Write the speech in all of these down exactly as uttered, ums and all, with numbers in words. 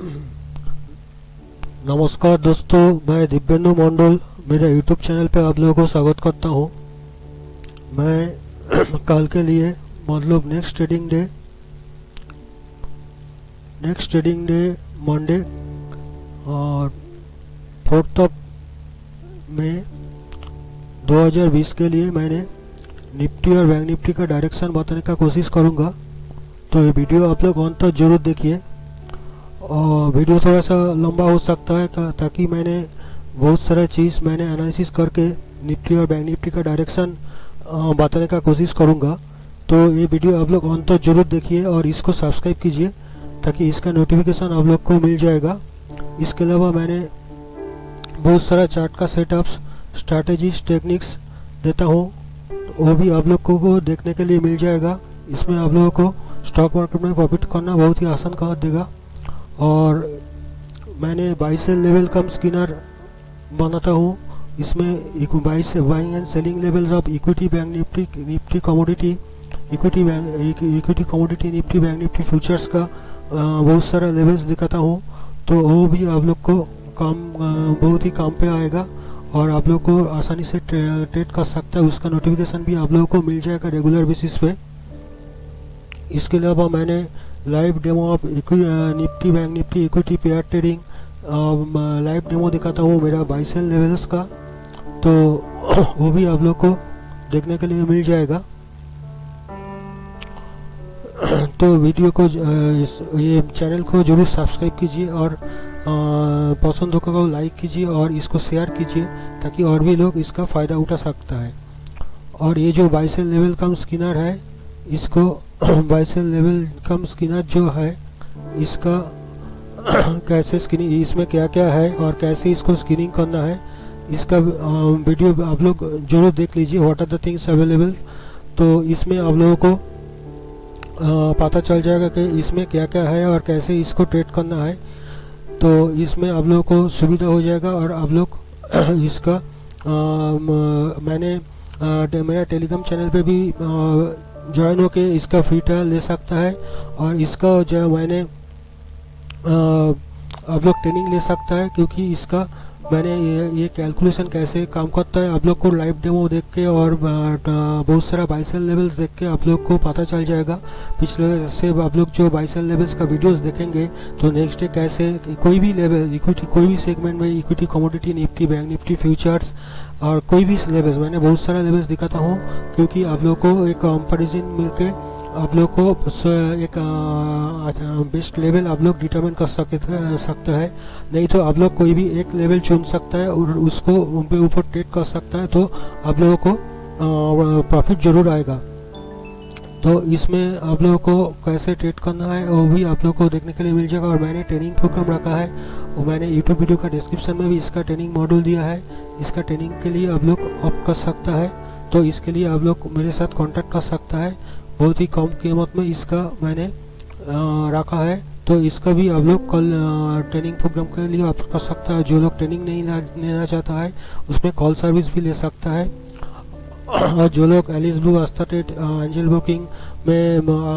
नमस्कार दोस्तों, मैं दिव्येंदु मंडल मेरे यूट्यूब चैनल पे आप लोगों को स्वागत करता हूँ। मैं कल के लिए मतलब next trading day next trading day Monday और फोर्थ ऑफ मई दो हज़ार बीस के लिए मैंने निफ्टी और बैंक निफ्टी का डायरेक्शन बताने का कोशिश करूँगा। तो ये वीडियो आप लोग अंत तक जरूर देखिए। और वीडियो थोड़ा सा लंबा हो सकता है ताकि मैंने बहुत सारा चीज़ मैंने एनालिसिस करके निफ्टी और बैंक निफ्टी का डायरेक्शन बताने का कोशिश करूँगा। तो ये वीडियो आप लोग अंत तक जरूर देखिए और इसको सब्सक्राइब कीजिए ताकि इसका नोटिफिकेशन आप लोग को मिल जाएगा। इसके अलावा मैंने बहुत सारा चार्ट का सेटअप्स, स्ट्रैटेजीज, टेक्निक्स देता हूँ, वो भी आप लोग को देखने के लिए मिल जाएगा। इसमें आप लोगों को स्टॉक मार्केट में प्रॉफिट करना बहुत ही आसान कर देगा। और मैंने buy sell level cum screener बनाता हूँ। इसमें बाई से buying and selling levels of equity, bank Nifty, nifty commodity, equity bank equity commodity, nifty bank nifty futures का बहुत सारा लेवल्स दिखाता हूँ। तो वो भी आप लोग को काम बहुत ही काम पे आएगा और आप लोग को आसानी से ट्रेड कर सकता है। उसका नोटिफिकेशन भी आप लोगों को मिल जाएगा रेगुलर बेसिस पे। इसके अलावा मैंने live demo of nifty bank nifty equity pair trading live demo दिखाता हूँ मेरा बाई सेल लेवल्स का, तो वो भी आप लोग को देखने के लिए मिल जाएगा। तो वीडियो को इस ये चैनल को जरूर सब्सक्राइब कीजिए और पसंद होगा तो लाइक कीजिए और इसको शेयर कीजिए ताकि और भी लोग इसका फ़ायदा उठा सकता है। और ये जो buy sell level cum screener है, इसको buy sell level cum screener जो है इसका कैसे स्किनिंग, इसमें क्या क्या है और कैसे इसको स्किनिंग करना है, इसका वीडियो आप लोग जरूर देख लीजिए। What are the things available. तो इसमें आप लोगों को आ, पता चल जाएगा कि इसमें क्या क्या है और कैसे इसको ट्रेड करना है। तो इसमें आप लोगों को सुविधा हो जाएगा और आप लोग इसका आ, मैंने आ, मेरा टेलीग्राम चैनल पे भी ज्वाइन होके इसका फ्री ट्रायल ले सकता है और इसका जो मैंने आप लोग ट्रेनिंग ले सकता है, क्योंकि इसका मैंने ये ये कैलकुलेशन कैसे काम करता है आप लोग को लाइव डेमो देख के और बहुत सारा बाई सेल लेवल्स देख के आप लोग को पता चल जाएगा। पिछले से आप लोग जो बाई सेल लेवल्स का वीडियोस देखेंगे तो नेक्स्ट डे कैसे कोई भी लेवल इक्विटी, कोई भी सेगमेंट में equity commodity, nifty bank nifty futures और कोई भी लेवल्स, मैंने बहुत सारा लेवल्स दिखाता हूँ, क्योंकि आप लोग को एक कंपेरिजन मिलके आप लोग को एक बेस्ट लेवल आप लोग डिटरमिन कर सकते सकते हैं। नहीं तो आप लोग कोई भी एक लेवल चुन सकता है और उसको ऊपर ट्रेड कर सकता है, तो आप लोगों को प्रॉफिट जरूर आएगा। तो इसमें आप लोगों को कैसे ट्रेड करना है वो भी आप लोग को देखने के लिए मिल जाएगा। और मैंने ट्रेनिंग प्रोग्राम रखा है और मैंने यूट्यूब वीडियो का डिस्क्रिप्शन में भी इसका ट्रेनिंग मॉड्यूल दिया है। इसका ट्रेनिंग के लिए आप लोग ऑप्ट कर सकता है, तो इसके लिए आप लोग मेरे साथ कॉन्टैक्ट कर सकता है। बहुत ही कम कीमत में इसका मैंने रखा है, तो इसका भी आप लोग कल ट्रेनिंग प्रोग्राम के लिए ऑप्ट कर सकता है। जो लोग ट्रेनिंग नहीं लेना चाहता है उसमें कॉल सर्विस भी ले सकता है। और जो लोग Alice Blue, Aastha Trade, Angel Broking में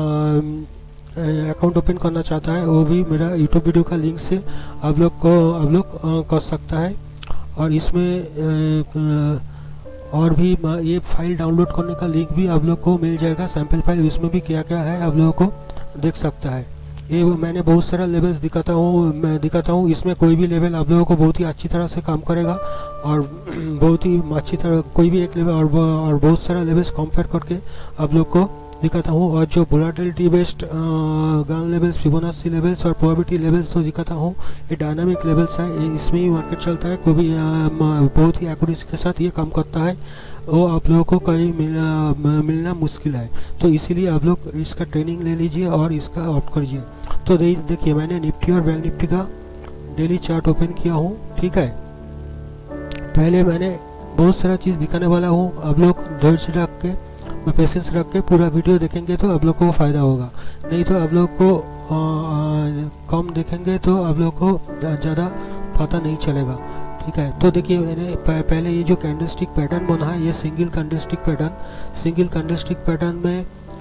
अकाउंट ओपन करना चाहता है वो भी मेरा यूट्यूब वीडियो का लिंक से आप लोग को आप लोग कर सकता है। और इसमें और भी ये फाइल डाउनलोड करने का लिंक भी आप लोग को मिल जाएगा, सैंपल फाइल। उसमें भी क्या क्या है आप लोगों को देख सकता है। ये मैंने बहुत सारा लेवल्स दिखाता हूँ मैं दिखाता हूँ इसमें कोई भी लेवल आप लोगों को बहुत ही अच्छी तरह से काम करेगा और बहुत ही अच्छी तरह कोई भी एक लेवल और, और बहुत सारा लेवल्स कंपेयर करके आप लोग को दिखाता हूँ। और जो volatility based Gann levels, Fibonacci levels और प्रोबेबिलिटी लेवल्स जो दिखाता हूँ, ये डायनामिक लेवल्स है, इसमें ही मार्केट चलता है। कोई भी बहुत ही एक्यूरेसी के साथ ये काम करता है, वो आप लोगों को कहीं मिलना, मिलना मुश्किल है। तो इसीलिए आप लोग इसका ट्रेनिंग ले लीजिए और इसका ऑप्ट कीजिए। तो देखिए मैंने निफ्टी और बैंक निफ्टी का डेली चार्ट ओपन किया हूँ, ठीक है। पहले मैंने बहुत सारा चीज़ दिखाने वाला हूँ, आप लोग धैर्य रख के, पेशेंस रख के पूरा वीडियो देखेंगे तो आप लोग को फ़ायदा होगा। नहीं तो आप लोग को आ, आ, कम देखेंगे तो आप लोग को ज़्यादा पता नहीं चलेगा, ठीक है। तो देखिए मैंने पहले ये जो कैंडलस्टिक पैटर्न बना है, ये single candlestick pattern single candlestick pattern में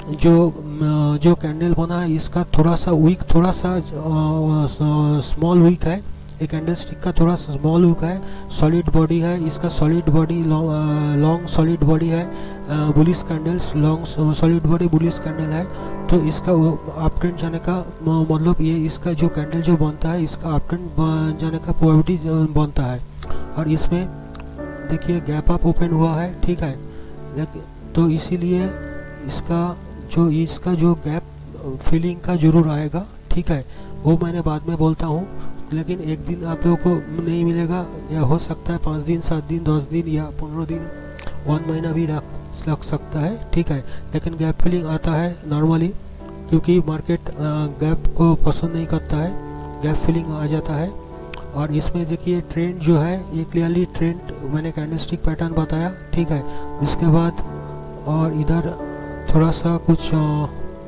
जो जो कैंडल बना है इसका थोड़ा सा वीक, थोड़ा सा स्मॉल वीक है। एक कैंडल स्टिक का थोड़ा सा स्मॉल वीक है। सॉलिड बॉडी है इसका, solid body, long solid body है। Bullish candles, long solid body bullish candle है। तो इसका अप ट्रेंड जाने का मतलब ये इसका जो कैंडल जो बनता है इसका अप ट्रेंड जाने का प्रोबेबिलिटी बनता है। और इसमें देखिए गैप अप ओपन हुआ है, ठीक है। लेकिन तो इसीलिए इसका जो इसका जो गैप फिलिंग का जरूर आएगा, ठीक है। वो मैंने बाद में बोलता हूँ। लेकिन एक दिन आप लोगों को नहीं मिलेगा, या हो सकता है पाँच दिन, सात दिन, दस दिन या पंद्रह दिन, वन महीना भी लग लग सकता है, ठीक है। लेकिन गैप फिलिंग आता है नॉर्मली, क्योंकि मार्केट गैप को पसंद नहीं करता है, गैप फिलिंग आ जाता है। और इसमें देखिए ट्रेंड जो है ये क्लियरली ट्रेंड मैंने कैंडलस्टिक पैटर्न बताया, ठीक है। उसके बाद और इधर थोड़ा सा कुछ आ,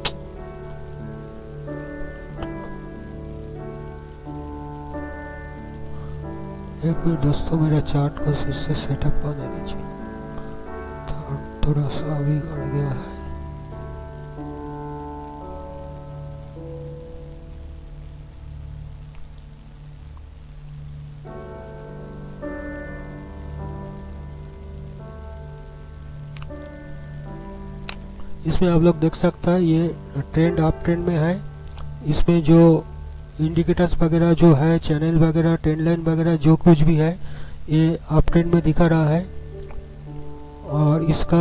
एक मिनट दोस्तों, मेरा चार्ट को फिर से सेटअप करने दीजिए। तो थोड़ा सा अभी गड़ गया है। इसमें आप लोग देख सकता है ये ट्रेंड अप ट्रेंड में है। इसमें जो इंडिकेटर्स वगैरह जो है, चैनल वगैरह, ट्रेंड लाइन वगैरह जो कुछ भी है ये अप ट्रेंड में दिखा रहा है। और इसका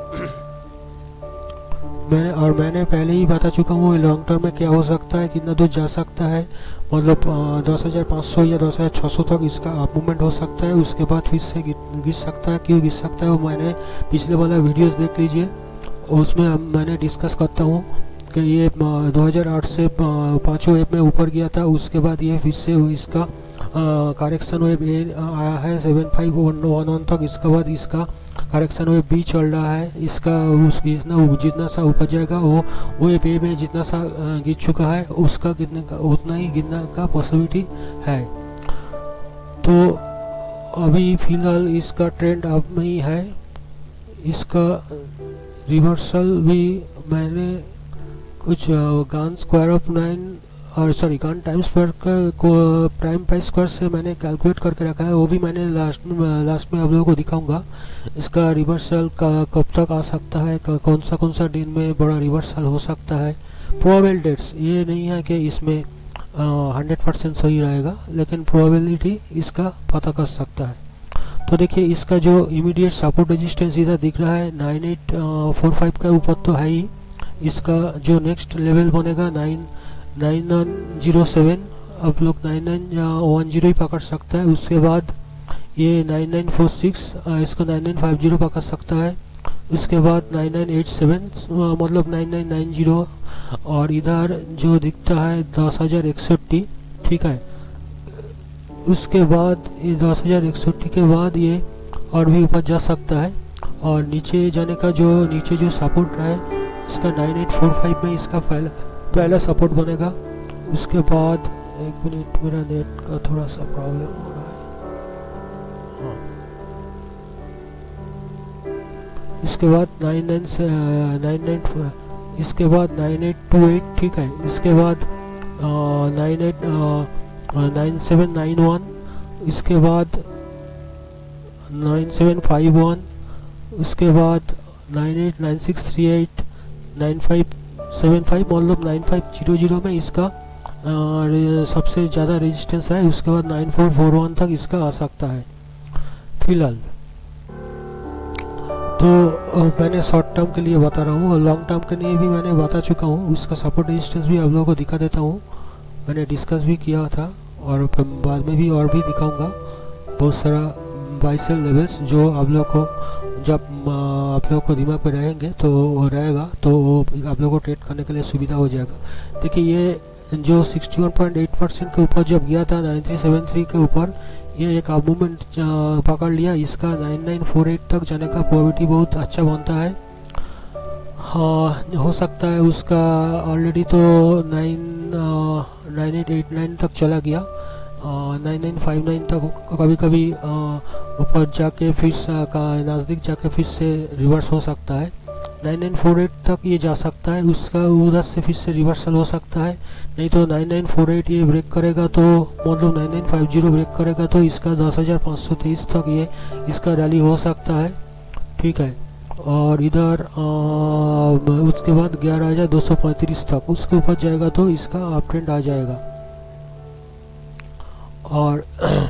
मैंने और मैंने पहले ही बता चुका हूँ लॉन्ग टर्म में क्या हो सकता है, कितना दूर जा सकता है। मतलब दस हज़ार पाँच सौ या दस हज़ार छः सौ तक इसका अप मूवमेंट हो सकता है। उसके बाद फिर से गिर सकता है। क्यों गिर सकता है वो मैंने पिछले वाला वीडियोस देख लीजिए, उसमें मैंने डिस्कस करता हूँ कि ये दो हज़ार आठ से पाँचों वेब में ऊपर गया था। उसके बाद ये फिर से इसका करेक्शन वेब आया है सेवन फाइव वन वन तक। इसके बाद इसका करेक्शन वेब भी चल रहा है। इसका उस जितना जितना सा ऊपर जाएगा वो वेब ए में जितना सा गिर चुका है उसका कितने का उतना ही गिरने का पॉसिबिलिटी है। तो अभी फिलहाल इसका ट्रेंड अप में ही है। इसका रिवर्सल भी मैंने कुछ गान स्क्वायर ऑफ नाइन और सॉरी गान टाइम स्क्वायर का प्राइम पाई स्क्वायर से मैंने कैलकुलेट करके रखा है। वो भी मैंने लास्ट में लास्ट में आप लोगों को दिखाऊंगा। इसका रिवर्सल का कब तक आ सकता है, कौन सा कौन सा दिन में बड़ा रिवर्सल हो सकता है। प्रोबेबल डेट्स ये नहीं है कि इसमें हंड्रेड परसेंट सही रहेगा, लेकिन प्रोबेबिलिटी इसका पता कर सकता है। तो देखिए इसका जो इमीडिएट सपोर्ट रेजिस्टेंस इधर दिख रहा है नाइन एट फोर फाइव का ऊपर तो है ही। इसका जो नेक्स्ट लेवल बनेगा nine nine one zero seven, आप लोग नाइन नाइन वन जीरो ही पकड़ सकता है। उसके बाद ये नाइन नाइन फोर सिक्स, इसको नाइन नाइन फाइव जीरो पकड़ सकता है। उसके बाद नाइन नाइन एट सेवन मतलब नाइन नाइन नाइन जीरो, और इधर जो दिखता है दस हज़ार इकसठ, ठीक है। उसके बाद ये दस हज़ार इकसठ के बाद ये और भी ऊपर जा सकता है। और नीचे जाने का जो नीचे जो सपोर्ट है इसका नाइन एट फोर फाइव में इसका पहला पहला सपोर्ट बनेगा। उसके बाद एक मिनट, मेरा नेट का थोड़ा सा प्रॉब्लम हो रहा है। हाँ, इसके बाद नाइन नाइन से नाइन नाइन इसके बाद नाइन एट टू एट, ठीक है। इसके बाद nine eight nine seven nine one, इसके बाद नाइन सेवन फाइव वन, उसके बाद nine eight nine six three eight, nine five seven five मतलब नाइन फाइव जीरो जीरो में इसका आ, सबसे ज़्यादा रेजिस्टेंस है। उसके बाद नाइन फोर फोर वन तक इसका आ सकता है फिलहाल। तो मैंने शॉर्ट टर्म के लिए बता रहा हूँ और लॉन्ग टर्म के लिए भी मैंने बता चुका हूँ। उसका सपोर्ट रेजिस्टेंस भी आप लोगों को दिखा देता हूँ, मैंने डिस्कस भी किया था और बाद में भी और भी दिखाऊंगा बहुत सारा बाई सेल लेवल्स जो आप लोग को जब आप लोगों को दिमाग में रहेंगे तो रहेगा तो आप लोगों को ट्रेड करने के लिए सुविधा हो जाएगा। देखिए ये जो sixty one point eight percent के ऊपर जब गया था नाइन थ्री सेवन थ्री के ऊपर, ये एक अप मूवमेंट पकड़ लिया। इसका नाइन नाइन फोर एट तक जाने का प्रोबेबिलिटी बहुत अच्छा बनता है। हाँ, हो सकता है उसका ऑलरेडी तो nine nine eight eight nine तक चला गया, नाइन नाइन फाइव नाइन तक कभी कभी ऊपर जाके फिर नज़दीक जाके फिर से रिवर्स हो सकता है। नाइन नाइन फोर एट तक ये जा सकता है, उसका उधर से फिर से रिवर्सल हो सकता है। नहीं तो नाइन नाइन फोर एट ये ब्रेक करेगा तो मतलब nine nine five zero break करेगा तो इसका दस हज़ार पाँच सौ तेईस तक ये इसका रैली हो सकता है, ठीक है। और इधर उसके बाद ग्यारह हज़ार दो सौ पैंतीस तक उसके ऊपर जाएगा तो इसका अप ट्रेंड आ जाएगा। और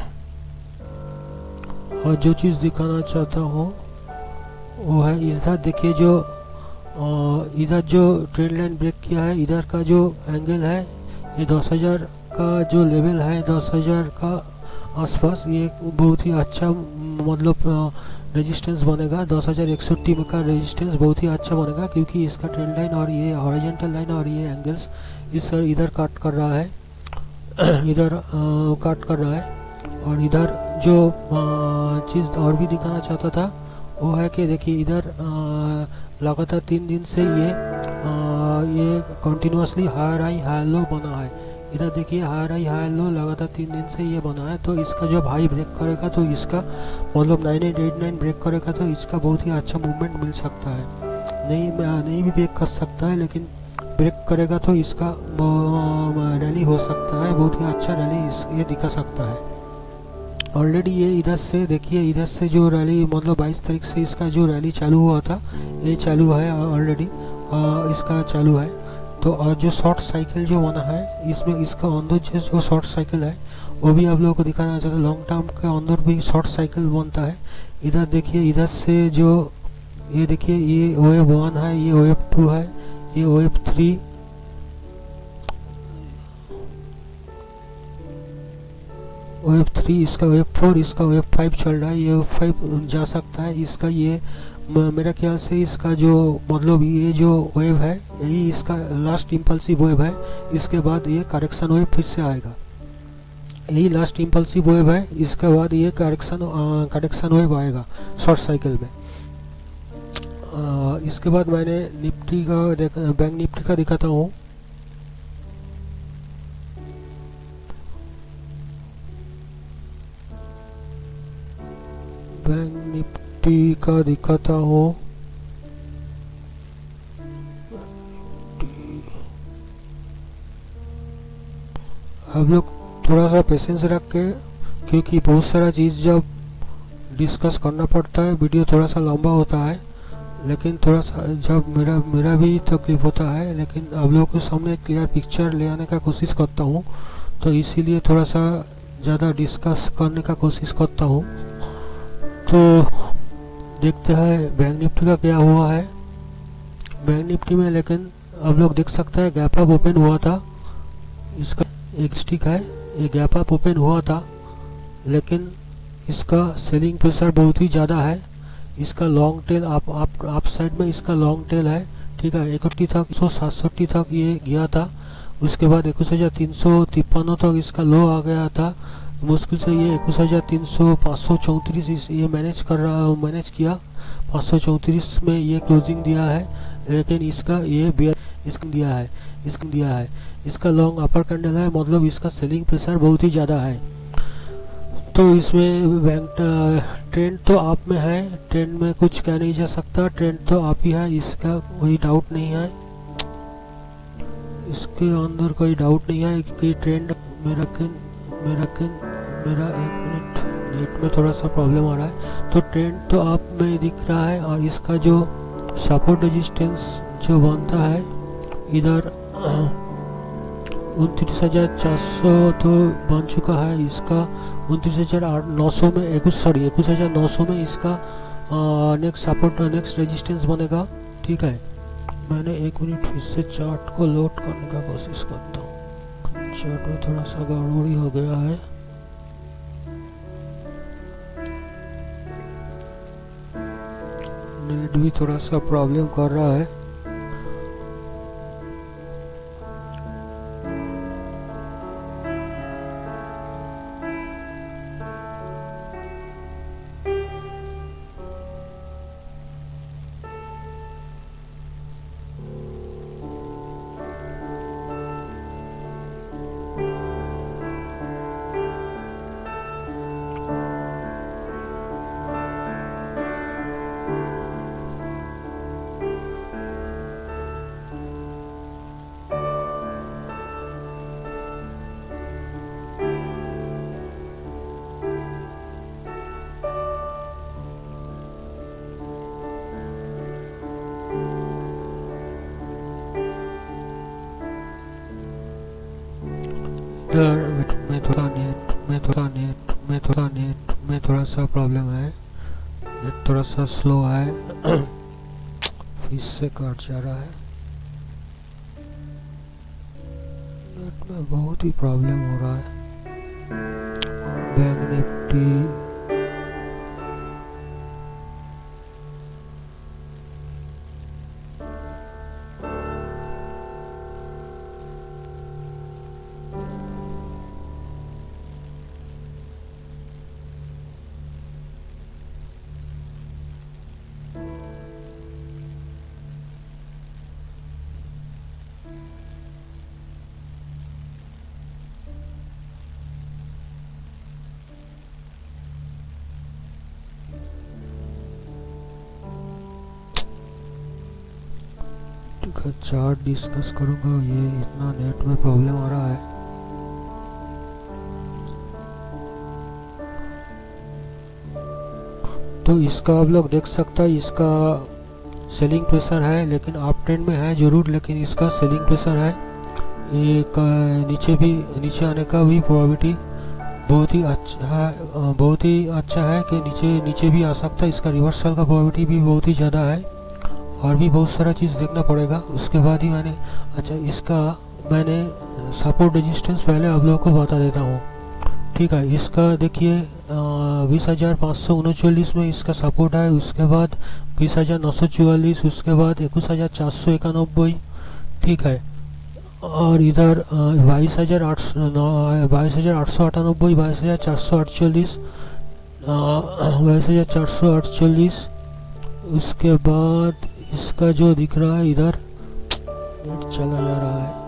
और जो चीज़ दिखाना चाहता हूँ वो है इधर देखिए, जो इधर जो ट्रेंड लाइन ब्रेक किया है, इधर का जो एंगल है ये दस हज़ार का जो लेवल है, दस हज़ार का आसपास, ये बहुत ही अच्छा मतलब रेजिस्टेंस बनेगा। दस हज़ार इकसठ का रेजिस्टेंस बहुत ही अच्छा बनेगा, क्योंकि इसका ट्रेंड लाइन और ये हॉरिजॉन्टल लाइन और ये एंगल्स इस इधर काट कर रहा है इधर काट कर रहा है। और इधर जो चीज़ और भी दिखाना चाहता था वो है कि देखिए, इधर लगातार तीन दिन से ये आ, ये continuously higher high high low बना है। इधर देखिए हायर हाई हाई लो लगातार तीन दिन से ये बना है। तो इसका जब हाई ब्रेक करेगा तो इसका मतलब nine eight eight nine break करेगा तो इसका बहुत ही अच्छा मूवमेंट मिल सकता है। नहीं नहीं भी ब्रेक कर सकता है, लेकिन ब्रेक करेगा तो इसका रैली हो सकता है, बहुत ही अच्छा रैली इस ये दिखा सकता है। ऑलरेडी ये इधर से देखिए, इधर से जो रैली मतलब बाईस तारीख से इसका जो रैली चालू हुआ था ये चालू है ऑलरेडी, इसका चालू है। तो और जो शॉर्ट साइकिल जो बना है इसमें, इसका अंदर जो शॉर्ट साइकिल है वो भी आप लोगों को दिखाना चाहते हैं। लॉन्ग टर्म के अंदर भी शॉर्ट साइकिल बनता है। इधर देखिए, इधर से जो ये देखिए, ये ओ एफ वन है, ये ओ एफ टू है, ये O F three, O F three, इसका ओ एफ फोर, इसका ओ एफ फाइव चल रहा है। ये ओ एफ फाइव जा सकता है। इसका ये मेरा ख्याल से इसका जो मतलब ये जो वेव है यही इसका लास्ट इम्पल्सिव वेव है। इसके बाद ये करेक्शन वेव फिर से आएगा। यही लास्ट इम्पल्सिव वेव है, इसके बाद ये करेक्शन करेक्शन वेव आएगा शॉर्ट साइकिल में। आ, इसके बाद मैंने निफ्टी का बैंक निफ्टी का दिखाता हूँ। बैंक निफ्टी का दिखाता हूँ। आप लोग थोड़ा सा पेशेंस रख के, क्योंकि बहुत सारा चीज़ जब डिस्कस करना पड़ता है वीडियो थोड़ा सा लंबा होता है, लेकिन थोड़ा सा जब मेरा मेरा भी तकलीफ होता है, लेकिन आप लोगों के सामने क्लियर पिक्चर ले आने का कोशिश करता हूँ, तो इसीलिए थोड़ा सा ज़्यादा डिस्कस करने का कोशिश करता हूँ। तो देखते हैं बैंक निफ्टी का क्या हुआ है। बैंक निफ्टी में लेकिन आप लोग देख सकते हैं गैप अप ओपन हुआ था, इसका एक स्टिक है, ये गैप अप ओपन हुआ था, लेकिन इसका सेलिंग प्रेशर बहुत ही ज़्यादा है। इसका लॉन्ग टेल आप आप आप साइड में इसका लॉन्ग टेल है, ठीक है। इकट्ठी तक एक सौ सातसठ तक ये गया था, उसके बाद इक्कीस हजार तीन सौ तिप्पन तक इसका लो आ गया था। मुश्किल से ये इक्कीस हजार तीन सौ पाँच सौ चौंतीस ये मैनेज कर रहा मैनेज किया, पाँच सौ चौंतीस में ये क्लोजिंग दिया है, लेकिन इसका ये इसका दिया है इसका दिया है इसका लॉन्ग अपर कैंडल है, मतलब इसका सेलिंग प्रेशर बहुत ही ज़्यादा है। तो इसमें बैंक ट्रेंड तो आप में है, ट्रेंड में कुछ कह नहीं जा सकता, ट्रेंड तो आप ही है, इसका कोई डाउट नहीं है, इसके अंदर कोई डाउट नहीं है कि ट्रेंड। मेरा किन मेरा किन मेरा एक मिनट, नेट में थोड़ा सा प्रॉब्लम आ रहा है। तो ट्रेंड तो आप में दिख रहा है, और इसका जो सपोर्ट रेजिस्टेंस जो बनता है इधर उनतीस हजार चार सौ तो बन चुका है। इसका उनतीस हजार नौ सौ में इक्कीस सॉरी इक्कीस हजार नौ सौ में इसका नेक्स्ट सपोर्ट नेक्स्ट रेजिस्टेंस बनेगा, ठीक है। मैंने एक मिनट फिर से चार्ट को लोड करने का कोशिश करता हूँ। चार्ट में थोड़ा सा गड़बड़ी हो गया है। नेट भी थोड़ा सा प्रॉब्लम कर रहा है। नेट में थोड़ा नेट में थोड़ा नेट में थोड़ा नेट में थोड़ा सा प्रॉब्लम है, नेट थोड़ा सा स्लो है। इससे कट जा रहा है, नेट में बहुत ही प्रॉब्लम हो रहा है। बैंक निफ्टी का चार्ट डिस्कस करूंगा। ये इतना नेट में प्रॉब्लम आ रहा है। तो इसका आप लोग देख सकता है, इसका सेलिंग प्रेशर है, लेकिन अप ट्रेंड में है जरूर, लेकिन इसका सेलिंग प्रेशर है। ये नीचे भी नीचे आने का भी प्रोबेबिलिटी बहुत ही अच्छा है, बहुत ही अच्छा है कि नीचे नीचे भी आ सकता है। इसका रिवर्सल का प्रोबेबिलिटी भी बहुत ही ज़्यादा है, और भी बहुत सारा चीज़ देखना पड़ेगा। उसके बाद ही मैंने अच्छा इसका मैंने सपोर्ट रेजिस्टेंस पहले आप लोगों को बता देता हूँ, ठीक है। इसका देखिए बीस हज़ार पाँच सौ उनचालीस में इसका सपोर्ट है, उसके बाद बीस हज़ार नौ सौ चौवालीस, उसके बाद इक्कीस हज़ार चार सौ इक्यानबे, ठीक है। और इधर बाईस हज़ार आठ बाईस हज़ार आठ सौ अट्ठानबे, बाईस हज़ार चार सौ अड़चालीस, बाईस हज़ार चार सौ अड़चालीस। उसके बाद इसका जो दिख रहा है इधर नेट चला जा रहा है,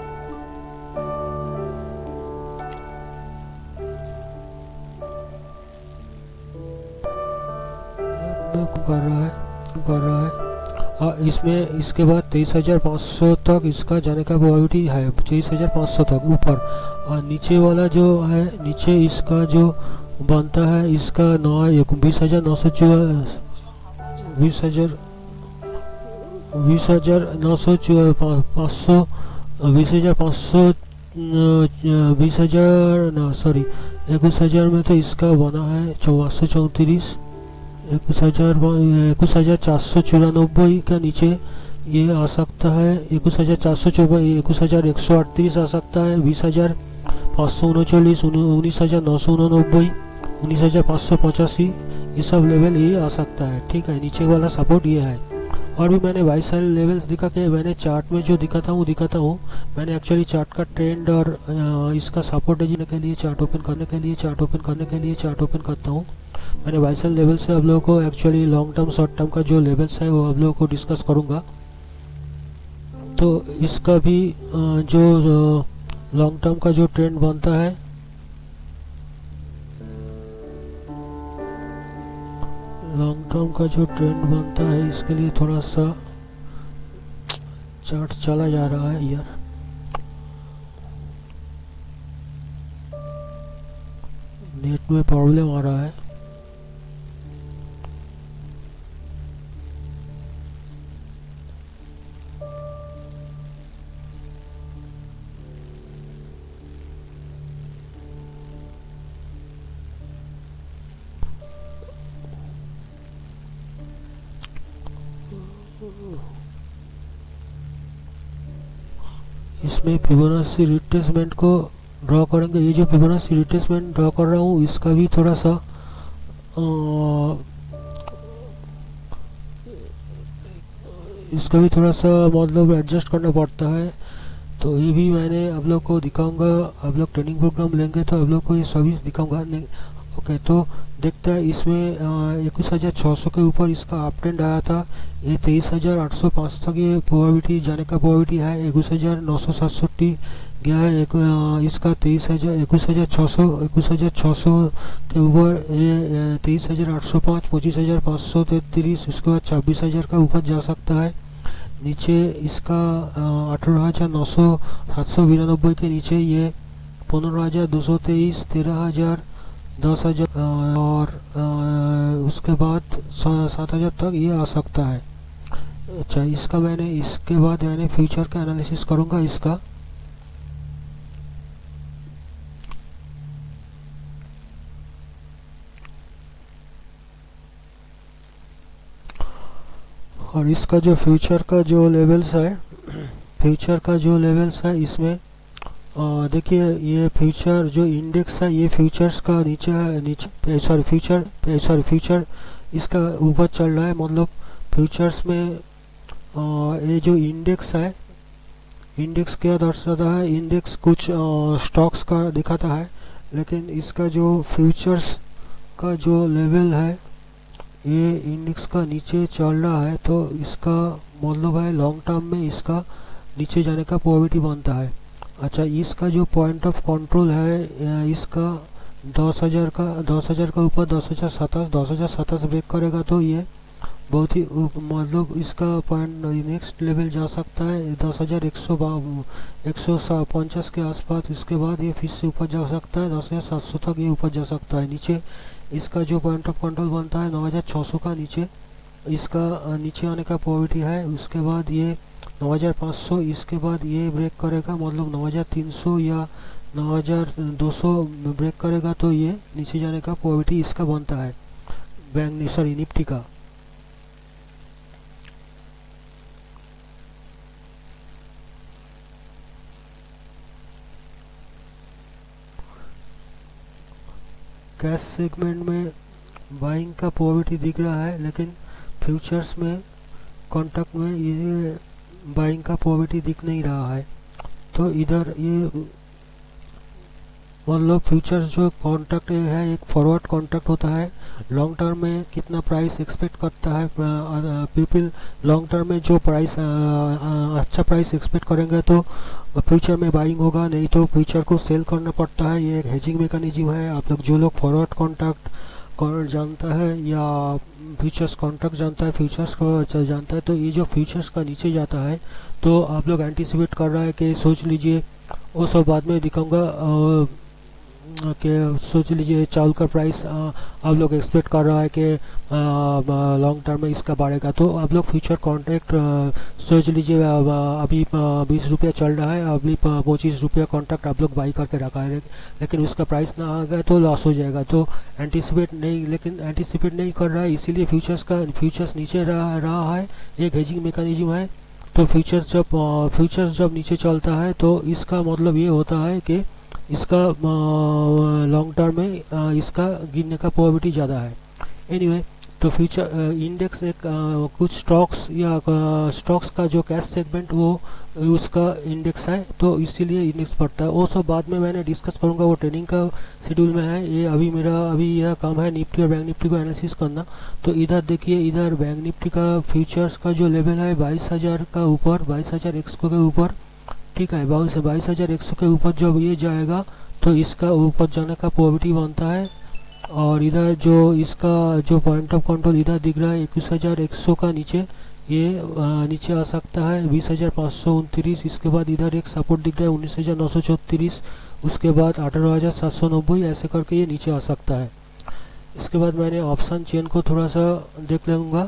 कर रहा है कर रहा है आ, इसमें इसके बाद तेईस हज़ार पाँच सौ तक इसका जाने का प्रोबेबिलिटी है, तेईस हज़ार पाँच सौ तक ऊपर। और नीचे वाला जो है, नीचे इसका जो बनता है इसका नौ बीस हज़ार नौ सौ चौवालीस, बीस हज़ार बीस हज़ार नौ सौ पाँच सौ बीस हज़ार पाँच सौ बीस हज़ार सॉरी इक्कीस हज़ार में तो इसका बना है चौदह सौ चौंतीस, इक्कीस हज़ार इक्कीस हज़ार चार सौ चौरानबे का नीचे ये आ सकता है, इक्कीस हज़ार चार सौ चौबा इक्कीस हज़ार एक सौ अड़तीस आ सकता है, बीस हज़ार पाँच सौ उनचालीस, उन्नीस हज़ार नौ सौ उननबे, उन्नीस हज़ार पाँच सौ पचासी, ये सब लेवल ये आ सकता है, ठीक है। नीचे वाला सपोर्ट ये है। और भी मैंने बाई साइड लेवल्स दिखा के मैंने चार्ट में जो दिखाता हूँ दिखाता हूँ मैंने एक्चुअली चार्ट का ट्रेंड और इसका सपोर्ट देने के लिए, चार्ट ओपन करने के लिए चार्ट ओपन करने के लिए चार्ट ओपन करता हूँ। मैंने बाई साइड लेवल से आप लोगों को actually long term short term का जो लेवल्स है वो आप लोगों को डिस्कस करूँगा। तो इसका भी जो लॉन्ग टर्म का जो ट्रेंड बनता है, लॉन्ग टर्म का जो ट्रेंड बनता है इसके लिए थोड़ा सा चार्ट चला जा रहा है यार, नेट में प्रॉब्लम आ रहा है। इसमें फिबोनाची रिट्रेसमेंट को ड्रॉ करेंगे। ये जो फिबोनाची रिट्रेसमेंट ड्रॉ कर रहा हूँ इसका भी थोड़ा सा आ, इसका भी थोड़ा सा मतलब एडजस्ट करना पड़ता है। तो ये भी मैंने आप लोग को दिखाऊंगा, आप लोग ट्रेनिंग प्रोग्राम लेंगे तो आप लोग को ये सभी दिखाऊंगा। ओके, तो देखते हैं इसमें इक्कीस हज़ार छः सौ के ऊपर इसका अप ट्रेंड आया था। ये तेईस हज़ार आठ सौ पाँच तक ये प्रोबेबिलिटी जाने का प्रोबेबिलिटी है। इक्कीस हज़ार नौ सौ सड़सठ गया है एक, इसका तेईस हज़ार इक्कीस हज़ार छः सौ इक्कीस हज़ार छः सौ के ऊपर ये तेईस हज़ार आठ सौ पाँच, पच्चीस हज़ार पाँच सौ तैंतीस, उसके बाद छब्बीस हज़ार का ऊपर जा सकता है। नीचे इसका अठारह हज़ार नौ सौ सात सौ बिरानबे के नीचे ये पंद्रह हज़ार दो सौ तेईस, तेरह हज़ार, दस हज़ार और आ, उसके बाद सात हज़ार तक ये आ सकता है। अच्छा, इसका मैंने इसके बाद मैंने फ्यूचर का एनालिसिस करूँगा इसका। और इसका जो फ्यूचर का जो लेवल्स है फ्यूचर का जो लेवल्स है इसमें देखिए ये फ्यूचर जो इंडेक्स है ये फ्यूचर्स का नीचे है नीचे सॉरी फ्यूचर सॉरी फ्यूचर इसका ऊपर चल रहा है। मतलब फ्यूचर्स में आ, ये जो इंडेक्स है इंडेक्स क्या दर्शाता है, इंडेक्स कुछ स्टॉक्स का दिखाता है, लेकिन इसका जो फ्यूचर्स का जो लेवल है ये इंडेक्स का नीचे चल रहा है, तो इसका मतलब है लॉन्ग टर्म में इसका नीचे जाने का प्रोबेबिलिटी बनता है। अच्छा, इसका जो पॉइंट ऑफ कंट्रोल है इसका दस हज़ार का दस हज़ार का ऊपर दस हज़ार सतास दस हज़ार सतास ब्रेक करेगा तो ये बहुत ही मतलब इसका पॉइंट नेक्स्ट लेवल जा सकता है दस हज़ार एक सौ एक सौ पचास के आसपास। इसके बाद ये फिर से ऊपर जा सकता है दस हज़ार सात सौ तक ये ऊपर जा सकता है। नीचे इसका जो पॉइंट ऑफ कंट्रोल बनता है नौ हज़ार छः सौ का नीचे इसका नीचे आने का प्रोबेबिलिटी है। उसके बाद ये नौ हज़ार पाँच सौ, इसके बाद ये ब्रेक करेगा मतलब नौ हज़ार तीन सौ या नौ हज़ार दो सौ ब्रेक करेगा तो ये नीचे जाने का प्रोबेबिलिटी इसका बनता है बैंक सॉरी निफ्टी का। कैश सेगमेंट में बाइंग का प्रोबेबिलिटी दिख रहा है, लेकिन फ्यूचर्स में कॉन्ट्रैक्ट में ये बाइंग का प्रोबेबिलिटी दिख नहीं रहा है। तो इधर ये मतलब फ्यूचर्स जो कॉन्ट्रैक्ट है एक फॉरवर्ड कॉन्ट्रैक्ट होता है। लॉन्ग टर्म में कितना प्राइस एक्सपेक्ट करता है पीपल, लॉन्ग टर्म में जो प्राइस अच्छा प्राइस एक्सपेक्ट करेंगे तो फ्यूचर में बाइंग होगा, नहीं तो फ्यूचर को सेल करना पड़ता है। ये एक हेजिंग मैकेनिज्म है। आप लोग जो लोग फॉरवर्ड कॉन्ट्रैक्ट जानता है या फ्यूचर्स कॉन्ट्रैक्ट जानता है फ्यूचर्स को जानता है, तो ये जो फ्यूचर्स का नीचे जाता है तो आप लोग एंटीसिपेट कर रहा है कि सोच लीजिए वो सब बाद में दिखाऊंगा कि सोच लीजिए चावल का प्राइस आप लोग एक्सपेक्ट कर रहा है कि लॉन्ग टर्म में इसका बढ़ेगा, तो आप लोग फ्यूचर कॉन्ट्रैक्ट सोच लीजिए अभी बीस रुपया चल रहा है, अभी पच्चीस रुपया कॉन्ट्रैक्ट आप लोग बाई करके रखा है, लेकिन उसका प्राइस ना आ गया तो लॉस हो जाएगा। तो एंटीसिपेट नहीं लेकिन एंटीसिपेट नहीं कर रहा है, इसीलिए फ्यूचर्स का फ्यूचर्स नीचे रहा, रहा है। एक हेजिंग मैकेनिज्म है। तो फ्यूचर्स जब फ्यूचर्स जब नीचे चलता है तो इसका मतलब ये होता है कि इसका लॉन्ग टर्म में इसका गिरने का प्रोबेबिलिटी ज़्यादा है। एनीवे anyway, तो फ्यूचर इंडेक्स एक आ, कुछ स्टॉक्स या स्टॉक्स का जो कैश सेगमेंट वो उसका इंडेक्स है, तो इसीलिए इंडेक्स पड़ता है। वो सब बाद में मैंने डिस्कस करूँगा, वो ट्रेडिंग का शेड्यूल में है। ये अभी मेरा अभी यह काम है निफ्टी और बैंक निफ्टी को एनालिसिस करना। तो इधर देखिए, इधर बैंक निफ्टी का फ्यूचर्स का जो लेवल है बाईस हज़ार का ऊपर बाईस हज़ार एक सौ के ऊपर, ठीक है, बाईस बाईस हज़ार एक सौ के ऊपर जब ये जाएगा तो इसका ऊपर जाने का प्रोबेबिलिटी बनता है। और इधर जो इसका जो पॉइंट ऑफ कंट्रोल इधर दिख रहा है इक्कीस हज़ार एक सौ का नीचे ये आ, नीचे आ सकता है बीस हज़ार पाँच सौ उनतीस। इसके बाद इधर एक सपोर्ट दिख रहा है उन्नीस हज़ार नौ सौ चौंतीस, उसके बाद अठारह हज़ार सात सौ नब्बे, ऐसे करके ये नीचे आ सकता है। इसके बाद मैंने ऑप्शन चेन को थोड़ा सा देख लूँगा।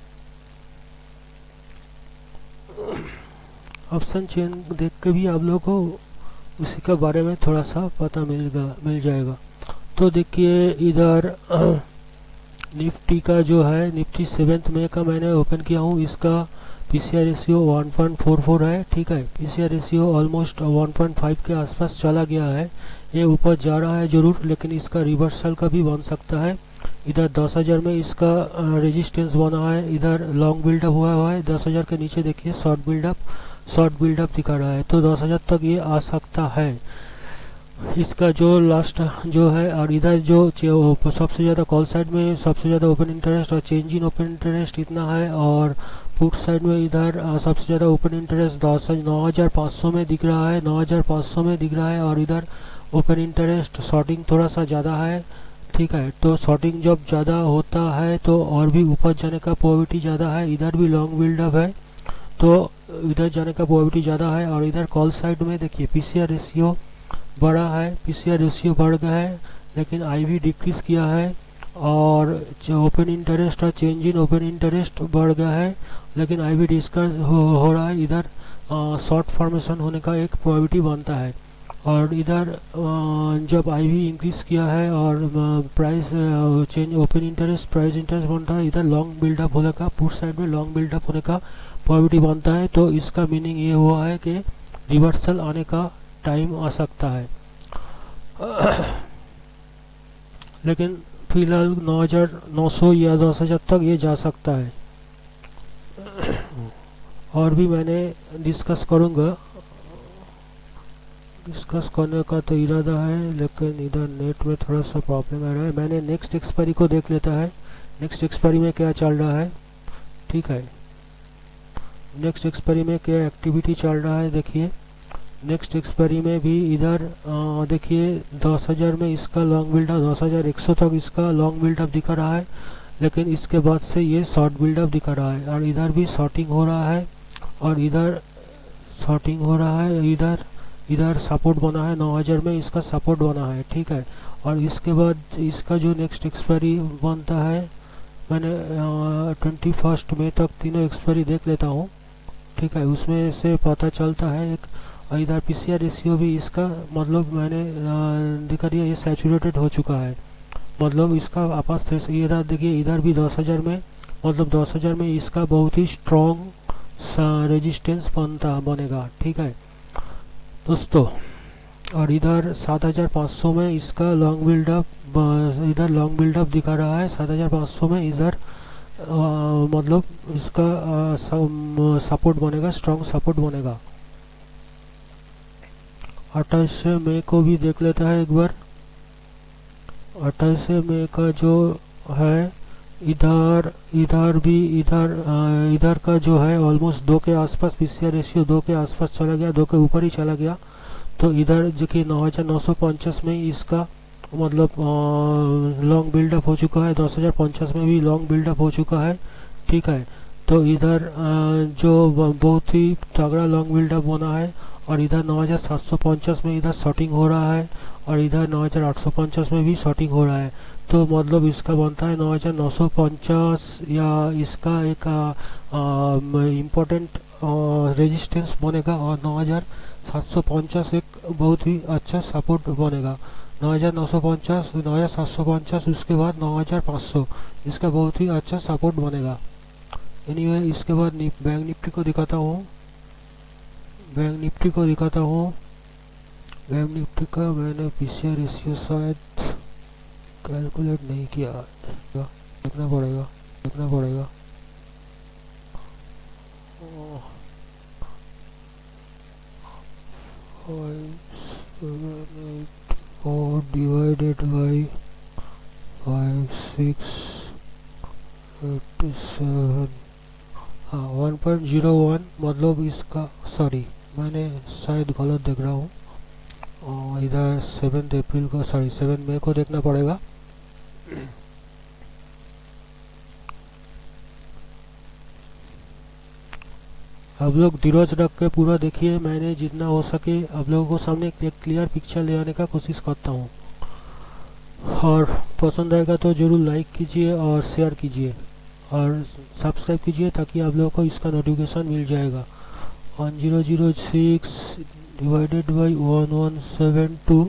ऑप्शन चेन देख के भी आप लोगों को उसी के बारे में थोड़ा सा पता मिलेगा मिल जाएगा। तो देखिए इधर निफ्टी का जो है निफ्टी सेवेंथ में का मैंने ओपन किया हूँ, इसका PCR ratio one point four four है, ठीक है। PCR ratio almost one point five के आसपास चला गया है। ये ऊपर जा रहा है जरूर, लेकिन इसका रिवर्सल का भी बन सकता है। इधर दस हज़ार में इसका रेजिस्टेंस बना है, इधर लॉन्ग बिल्डअप हुआ हुआ है। दस हज़ार के नीचे देखिए शॉर्ट बिल्डअप शॉर्ट बिल्डअप दिखा रहा है, तो दस हज़ार तक ये आ सकता है इसका जो लास्ट जो है। और इधर जो सबसे ज़्यादा कॉल साइड में सबसे ज़्यादा ओपन इंटरेस्ट और चेंज इन ओपन इंटरेस्ट इतना है, और पुट साइड में इधर सबसे ज़्यादा ओपन इंटरेस्ट दस नौ हज़ार पाँच सौ में दिख रहा है, नौ हज़ार पाँच सौ में दिख रहा है। और इधर ओपन इंटरेस्ट शॉर्टिंग थोड़ा सा ज़्यादा है, ठीक है। तो शॉर्टिंग जब ज़्यादा होता है तो और भी ऊपर जाने का प्रोबेबिलिटी ज़्यादा है। इधर भी लॉन्ग बिल्डअप है तो इधर जाने का प्रोबेबिलिटी ज़्यादा है। और इधर कॉल साइड में देखिए पीसीआर रेशियो बड़ा है, पीसीआर रेशियो बढ़ गया है, लेकिन आईवी डिक्रीज किया है। और जो ओपन इंटरेस्ट और चेंज इन ओपन इंटरेस्ट बढ़ गया है, लेकिन आईवी डिस्कस हो, हो रहा है। इधर शॉर्ट फॉर्मेशन होने का एक प्रोबेबिलिटी बनता है। और इधर अ, जब आई वी इंक्रीज किया है और price change open interest price interest बनता है, इधर लॉन्ग बिल्डअप होने का पुट साइड में लॉन्ग बिल्डअप होने का प्रोबेबिलिटी बनता है। तो इसका मीनिंग ये हुआ है कि रिवर्सल आने का टाइम आ सकता है। लेकिन फिलहाल नौ हज़ार नौ सौ या दस हज़ार तक ये जा सकता है। और भी मैंने डिस्कस करूँगा, डिस्कस करने का तो इरादा है, लेकिन इधर नेट में थोड़ा सा प्रॉब्लम आ रहा है। मैंने नेक्स्ट एक्सपायरी को देख लेता है, नेक्स्ट एक्सपायरी में क्या चल रहा है। ठीक है, नेक्स्ट एक्सपायरी में क्या एक्टिविटी चल रहा है देखिए। नेक्स्ट एक्सपायरी में भी इधर देखिए दस हज़ार में इसका लॉन्ग बिल्डअप दस हज़ार एक सौ तक इसका लॉन्ग बिल्डअप दिखा रहा है, लेकिन इसके बाद से ये शॉर्ट बिल्डअप दिखा रहा है। और इधर भी शॉर्टिंग हो रहा है और इधर शॉर्टिंग हो रहा है, इधर इधर सपोर्ट बना है नौ हज़ार में इसका सपोर्ट बना है। ठीक है, और इसके बाद इसका जो नेक्स्ट एक्सपायरी बनता है, मैंने ट्वेंटी फर्स्ट मई तक तीनों एक्सपायरी देख लेता हूँ। ठीक है, उसमें से पता चलता है एक। और इधर पी सी आर रेशियो भी इसका मतलब मैंने दिखा दिया, ये सैचुरेटेड हो चुका है, मतलब इसका आपस थ्रेश। इधर देखिए इधर भी दस हज़ार में मतलब दस हज़ार में इसका बहुत ही स्ट्रॉन्ग रेजिस्टेंस बनता बनेगा। ठीक है दोस्तों, और इधर सात हज़ार पाँच सौ में इसका लॉन्ग बिल्डअप इधर लॉन्ग बिल्डअप दिखा रहा है सात हज़ार पाँच सौ में। इधर मतलब इसका सपोर्ट बनेगा, स्ट्रॉन्ग सपोर्ट बनेगा। अट्ठाईस मई को भी देख लेता है एक बार। अट्ठाईस मई का जो है इधर इधर भी इधर इधर का जो है ऑलमोस्ट दो के आसपास पी सी आर रेशियो दो के आसपास चला गया, दो के ऊपर ही चला गया। तो इधर जो कि नौ हज़ार नौ सौ पचास में इसका मतलब लॉन्ग बिल्डअप हो चुका है, दस हज़ार पचास में भी लॉन्ग बिल्डअप हो चुका है। ठीक है, तो इधर आ, जो बहुत ही तगड़ा लॉन्ग बिल्डअप बना है। और इधर नौ हज़ार सात सौ पचास में इधर शॉर्टिंग हो रहा है और इधर नौ हज़ार आठ सौ पचास में भी शॉर्टिंग हो रहा है। तो मतलब इसका बनता है नौ हज़ार नौ सौ पचास या इसका एक इम्पोर्टेंट रेजिस्टेंस बनेगा और नौ हज़ार सात सौ पचास एक बहुत ही अच्छा सपोर्ट बनेगा। नौ हज़ार नौ सौ पचास नौ हज़ार सात सौ पचास उसके बाद नौ हज़ार पाँच सौ इसका बहुत ही अच्छा सपोर्ट बनेगा। एनीवे anyway, इसके बाद बैंक निफ्टी को दिखाता हूँ बैंक निफ्टी को दिखाता हूँ बैंक निफ्टी का मैंने पी सी आर रेशियो शायद कैलकुलेट नहीं किया, देखना पड़ेगा देखना पड़ेगा five seven eight four divided by five six eight seven, हाँ वन पॉइंट ज़ीरो वन मतलब इसका, सॉरी मैंने शायद गलत देख रहा हूँ। और इधर सेवन अप्रैल को सॉरी सेवन मई को देखना पड़ेगा। आप लोग धीरज रख के पूरा देखिए, मैंने जितना हो सके आप लोगों को सामने एक क्लियर पिक्चर ले आने का कोशिश करता हूँ। और पसंद आएगा तो ज़रूर लाइक कीजिए और शेयर कीजिए और सब्सक्राइब कीजिए ताकि आप लोगों को इसका नोटिफिकेशन मिल जाएगा। One zero zero six divided by one one seven two,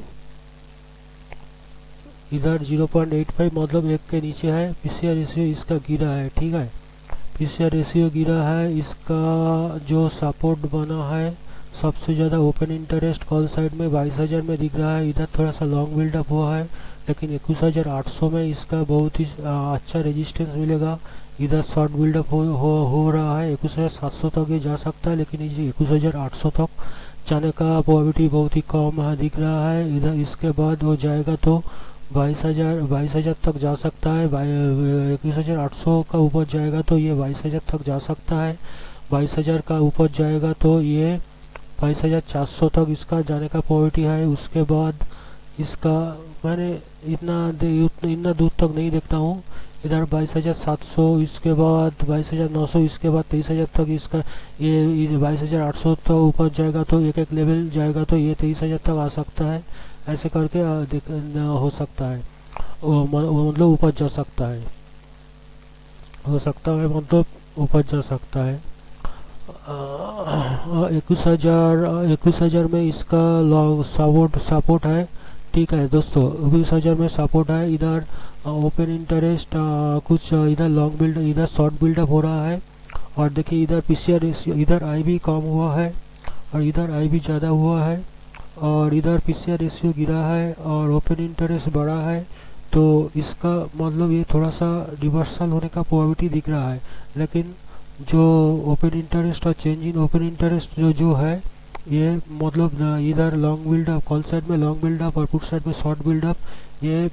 इधर ज़ीरो पॉइंट एट फाइव मतलब एक के नीचे है। पी सी आर रेशियो इसका गिरा है। ठीक है, पी सी आर रेशियो गिरा है। इसका जो सपोर्ट बना है सबसे ज़्यादा ओपन इंटरेस्ट कॉल साइड में बाईस हज़ार में दिख रहा है। इधर थोड़ा सा लॉन्ग बिल्डअप हुआ है, लेकिन इक्कीस हज़ार आठ सौ में इसका बहुत ही अच्छा रेजिस्टेंस मिलेगा। इधर शॉर्ट बिल्डअप हो, हो, हो रहा है, इक्कीस हज़ार सात सौ तक ये जा सकता है, लेकिन ये इक्कीस हज़ार आठ सौ तक जाने का प्रोबेबिलिटी बहुत ही कम है दिख रहा है। इधर इसके बाद वो जाएगा तो बाईस हज़ार बाईस हज़ार तक जा सकता है। इक्कीस हज़ार आठ सौ का ऊपर जाएगा तो ये बाईस हज़ार तक जा सकता है। बाईस हज़ार का ऊपर जाएगा तो ये बाईस हज़ार चार सौ तक इसका जाने का प्रोबेबिलिटी है। उसके बाद इसका मैंने इतना इतना दूर तक नहीं देखता हूँ। इधर बाईस हज़ार सात सौ, इसके बाद बाईस हज़ार नौ सौ, इसके बाद तेईस हज़ार तक इसका ये बाईस हज़ार आठ सौ तक ऊपर जाएगा तो एक एक लेवल जाएगा तो ये तेईस हज़ार तक आ सकता है। ऐसे करके देख हो सकता है, मतलब ऊपर जा सकता है हो सकता है मतलब ऊपर जा सकता है। इक्कीस हज़ार इक्कीस हज़ार में इसका लॉन्ग सपोर्ट सपोर्ट है। ठीक है दोस्तों, इक्कीस हज़ार में सपोर्ट है। इधर ओपन इंटरेस्ट कुछ इधर लॉन्ग बिल्ड इधर शॉर्ट बिल्डअप हो रहा है। और देखिए इधर पीसीआर रेशियो, इधर आई भी कम हुआ है और इधर आई भी ज़्यादा हुआ है और इधर पीसीआर रेशियो गिरा है और ओपन इंटरेस्ट बढ़ा है। तो इसका मतलब ये थोड़ा सा रिवर्सल होने का प्रोबेबिलिटी दिख रहा है। लेकिन जो ओपन इंटरेस्ट और चेंज इन ओपन इंटरेस्ट जो जो है ये मतलब इधर लॉन्ग बिल्डअप कॉल साइड में लॉन्ग बिल्डअप और पुट साइड में शॉर्ट बिल्डअप ये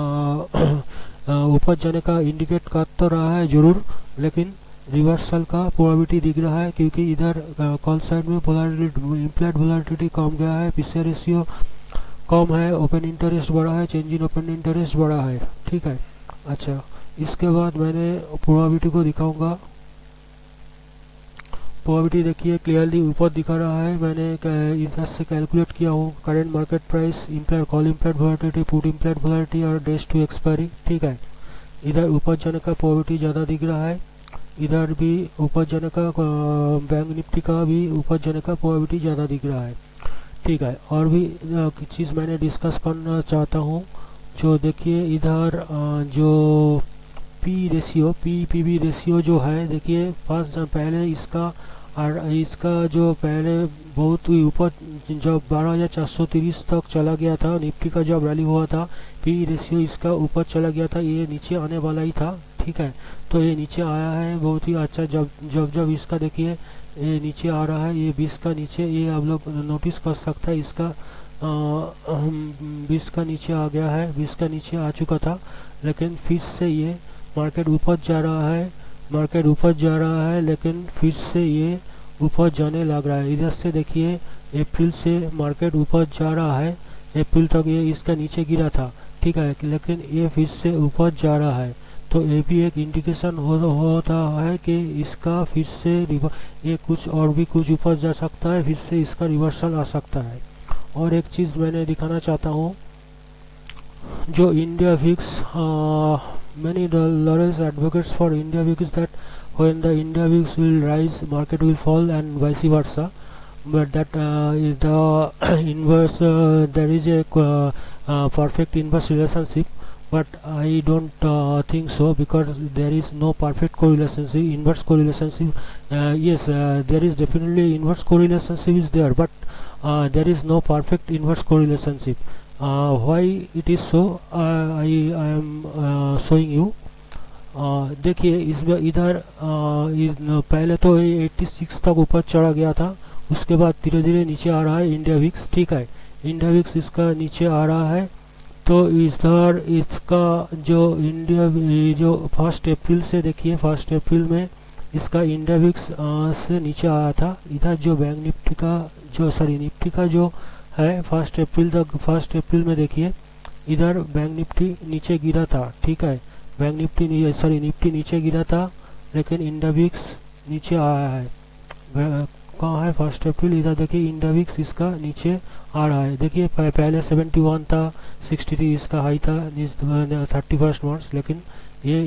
ऊपर जाने का इंडिकेट कर तो रहा है ज़रूर, लेकिन रिवर्सल का प्रोबेबिलिटी दिख रहा है क्योंकि इधर कॉल साइड में पोलैरिटी इम्प्लाइड पोलैरिटी कम गया है, पीसीआर रेशियो कम है, ओपन इंटरेस्ट बढ़ा है, चेंज इन ओपन इंटरेस्ट बढ़ा है। ठीक है, अच्छा इसके बाद मैंने प्रोबेबिलिटी को दिखाऊंगा। प्रोबेबिलिटी देखिए क्लियरली ऊपर दिखा रहा है। मैंने इधर से कैलकुलेट किया हूँ current market price, implied call implied volatility, put implied volatility और डेज टू एक्सपायरी। ठीक है, इधर ऊपर जाने का प्रोबेबिलिटी ज़्यादा दिख रहा है, इधर भी ऊपर जाने का बैंक निफ्टी का भी ऊपर जाने का प्रोबेबिलिटी ज़्यादा दिख रहा है। ठीक है, और भी चीज़ मैंने डिस्कस करना चाहता हूँ। जो देखिए इधर जो P ratio P P B ratio जो है, देखिए फर्स्ट पहले इसका और इसका जो पहले बहुत ही ऊपर जब बारह हज़ार चार सौ तीस तक चला गया था, निफ्टी का जब रैली हुआ था पी रेशियो इसका ऊपर चला गया था, ये नीचे आने वाला ही था। ठीक है, तो ये नीचे आया है बहुत ही अच्छा। जब जब जब इसका देखिए ये नीचे आ रहा है, ये बीस का नीचे, ये आप लोग नोटिस कर सकते हैं इसका बीस का नीचे आ गया है, बीस का नीचे आ चुका था, लेकिन फिर से ये मार्केट ऊपर जा रहा है, मार्केट ऊपर जा रहा है, लेकिन फिर से ये ऊपर जाने लग रहा है। इधर से देखिए अप्रैल से मार्केट ऊपर जा रहा है, अप्रैल तक ये इसका नीचे गिरा था। ठीक है, लेकिन ये फिर से ऊपर जा रहा है, तो ये भी एक इंडिकेशन हो, होता है कि इसका फिर से ये कुछ और भी कुछ ऊपर जा सकता है, फिर से इसका रिवर्सल आ सकता है। और एक चीज़ मैंने दिखाना चाहता हूँ, जो India VIX many lawyers advocates for India VIX that when the India VIX will rise, market will fall and vice versa, but that uh, is the inverse uh, there is a uh, uh, perfect inverse relationship, but I don't uh, think so, because there is no perfect correlationship, inverse correlationship. Uh, yes, uh, there is definitely inverse correlationship is there, but uh, there is no perfect inverse correlationship. Uh, why it is so, uh, I I am uh, showing you. uh, देखिए इसमें इधर uh, पहले तो ये छियासी तक ऊपर चढ़ा गया था, उसके बाद धीरे धीरे नीचे आ रहा है इंडिया विक्स। ठीक है, इंडिया विक्स इसका नीचे आ रहा है, तो इधर इसका जो इंडिया जो फर्स्ट अप्रैल से देखिए फर्स्ट अप्रैल में इसका इंडिया विक्स से नीचे आया था। इधर जो बैंक निफ्टी का जो सॉरी निफ्टी का जो है फर्स्ट अप्रैल तक, फर्स्ट अप्रैल में देखिए इधर बैंक निफ्टी नीचे गिरा था। ठीक है, बैंक निफ्टी सॉरी निफ्टी नीचे गिरा था, लेकिन इंडिया विक्स नीचे आया है। कहाँ है फर्स्ट अप्रैल, इधर देखिए इंडिया विक्स इसका नीचे आ रहा है। देखिए पहले इकहत्तर था, तिरसठ इसका हाई था थर्टी फर्स्ट मार्च, लेकिन ये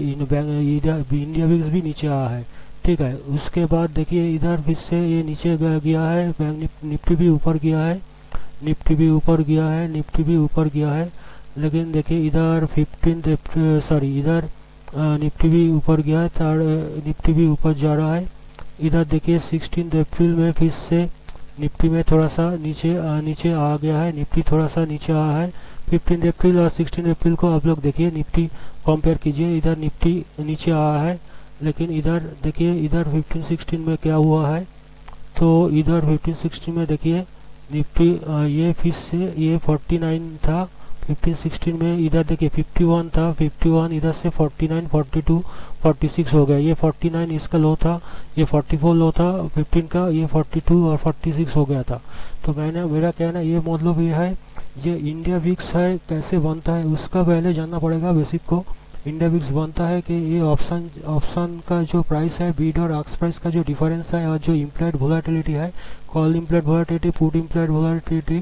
इंडिया विक्स भी नीचे आया है। ठीक है, उसके बाद देखिए इधर फिर से ये नीचे गया है, बैंक निफ्टी भी ऊपर गया है, निफ्टी भी ऊपर गया है, निफ्टी भी ऊपर गया है, लेकिन देखिए इधर फिफ्टीन सॉरी इधर निफ्टी भी ऊपर गया है, थर्ड निफ्टी भी ऊपर जा रहा है। इधर देखिए सिक्सटीन अप्रैल में फिर से निफ्टी में थोड़ा सा नीचे आ, नीचे आ गया है, निफ्टी थोड़ा सा नीचे आया है। फिफ्टीन अप्रैल और सिक्सटीन अप्रैल को आप लोग देखिए निफ्टी कंपेयर कीजिए, इधर निफ्टी नीचे आया है, लेकिन इधर देखिए इधर फिफ्टीन सिक्सटीन में क्या हुआ है, तो इधर फिफ्टीन सिक्सटीन में देखिए निफ्टी ये फिर से ये उनचास था फिफ्टीन सिक्सटीन में, इधर देखिए इक्यावन था, इक्यावन इधर से उनचास, बयालीस, छियालीस हो गया। ये उनचास इसका लो था, ये चौवालीस लो था फिफ्टीन का, ये बयालीस और छियालीस हो गया था। तो मैंने मेरा कहना ये मतलब ये है, ये इंडिया विक्स है कैसे बनता है उसका पहले जानना पड़ेगा बेसिक को। इंडिया विक्स बनता है कि ये ऑप्शन ऑप्शन का जो प्राइस है बीड और आस्क प्राइस का जो डिफरेंस है, और जो इम्प्लाइड वोलेटिलिटी है, call implied volatility, put implied volatility